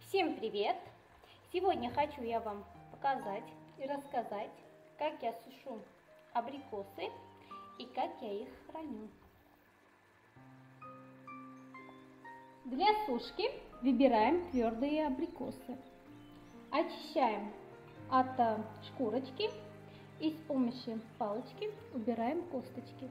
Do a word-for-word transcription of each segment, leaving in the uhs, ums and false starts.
Всем привет! Сегодня хочу я вам показать и рассказать, как я сушу абрикосы и как я их храню. Для сушки выбираем твердые абрикосы. Очищаем от шкурочки и с помощью палочки убираем косточки.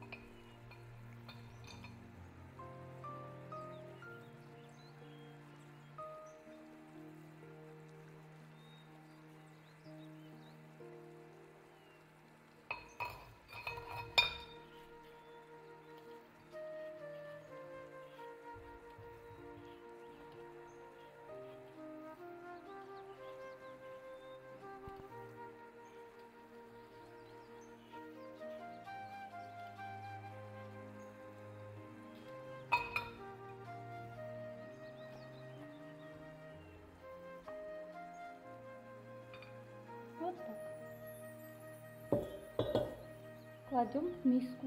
Вот так. Кладем в миску.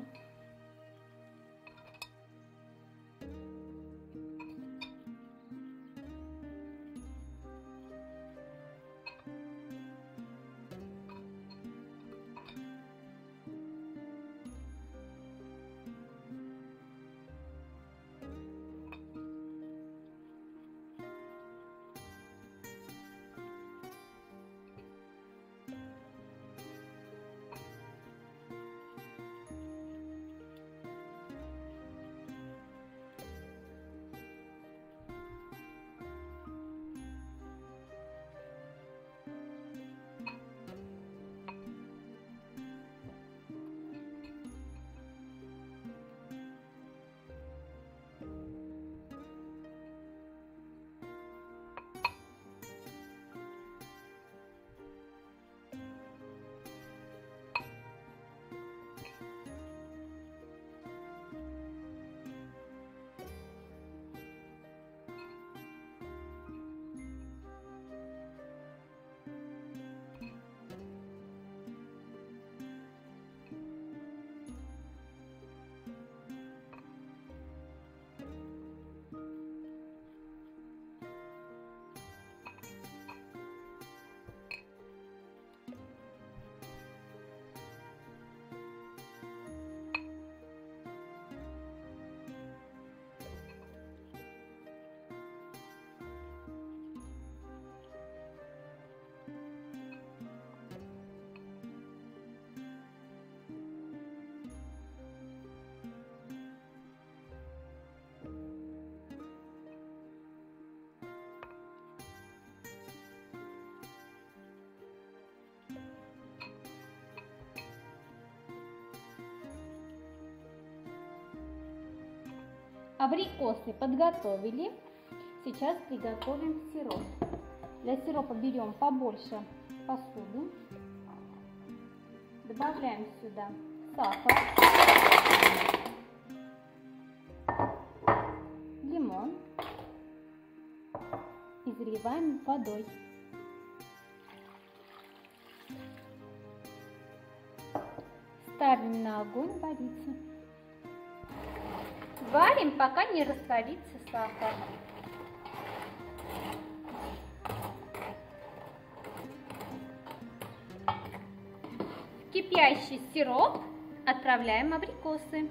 Абрикосы подготовили. Сейчас приготовим сироп. Для сиропа берем побольше посуду. Добавляем сюда сахар, лимон и заливаем водой. Ставим на огонь вариться. Варим, пока не растворится сахар. В кипящий сироп отправляем абрикосы.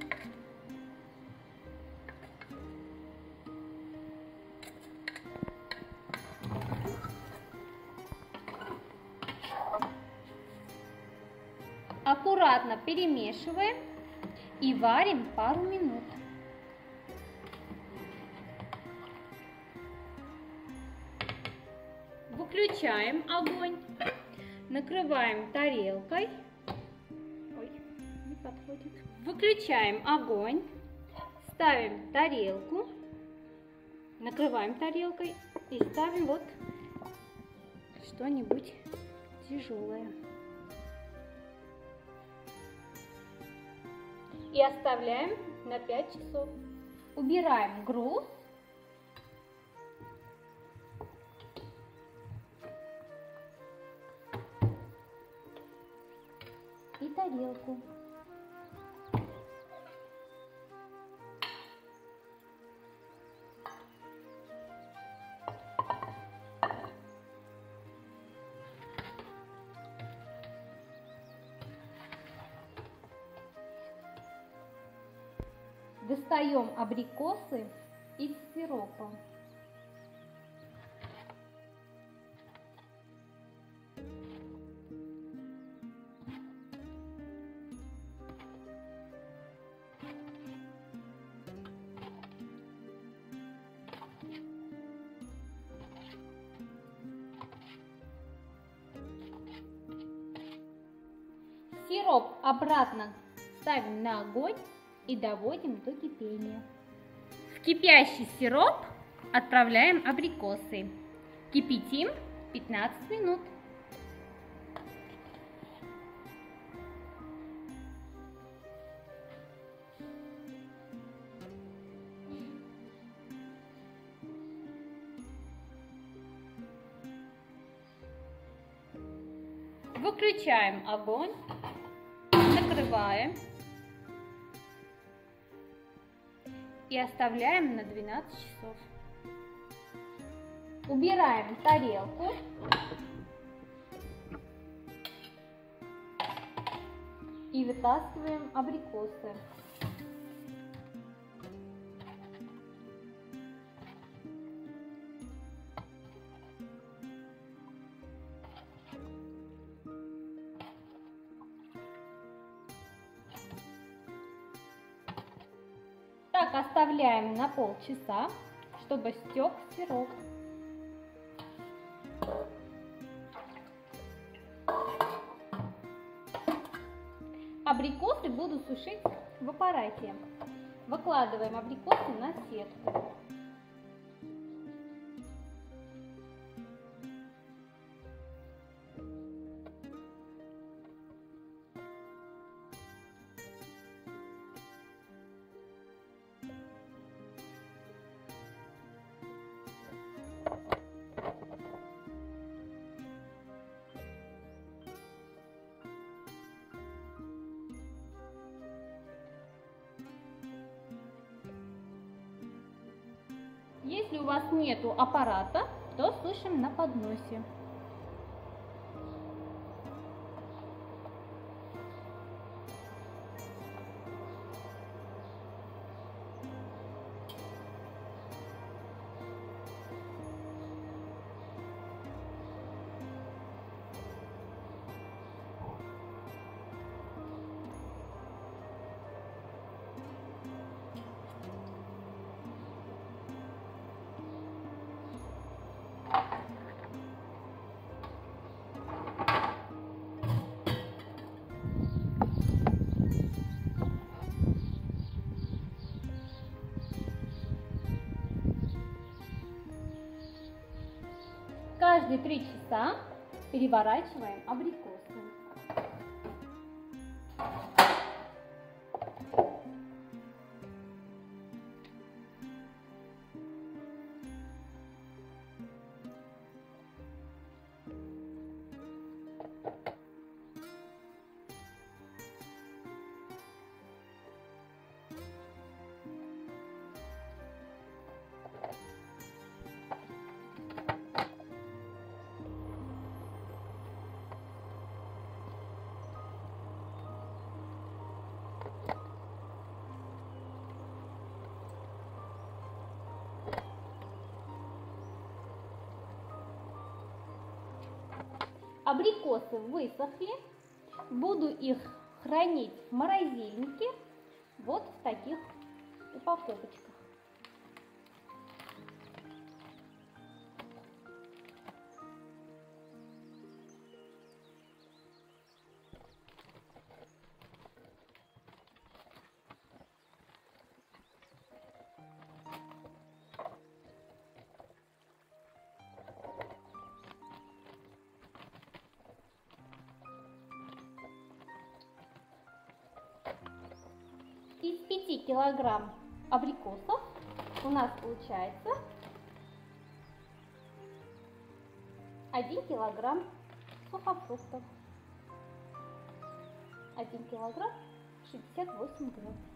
Аккуратно перемешиваем и варим пару минут. Выключаем огонь, накрываем тарелкой. Ой, не подходит. Выключаем огонь, ставим тарелку, накрываем тарелкой и ставим вот что-нибудь тяжелое. И оставляем на пять часов. Убираем груз. И тарелку. Достаем абрикосы из сиропа. Сироп обратно ставим на огонь и доводим до кипения. В кипящий сироп отправляем абрикосы. Кипятим пятнадцать минут. Выключаем огонь, накрываем и оставляем на двенадцать часов. Убираем в тарелку и вытаскиваем абрикосы. Так оставляем на полчаса, чтобы стек сироп. Абрикосы буду сушить в аппарате. Выкладываем абрикосы на сетку. Если у вас нету аппарата, то сушим на подносе. Каждые три часа переворачиваем абрикосы. Абрикосы высохли, буду их хранить в морозильнике вот в таких упаковочках. Из пяти килограмм абрикосов у нас получается один килограмм сухофруктов. один килограмм шестьдесят восемь грамм.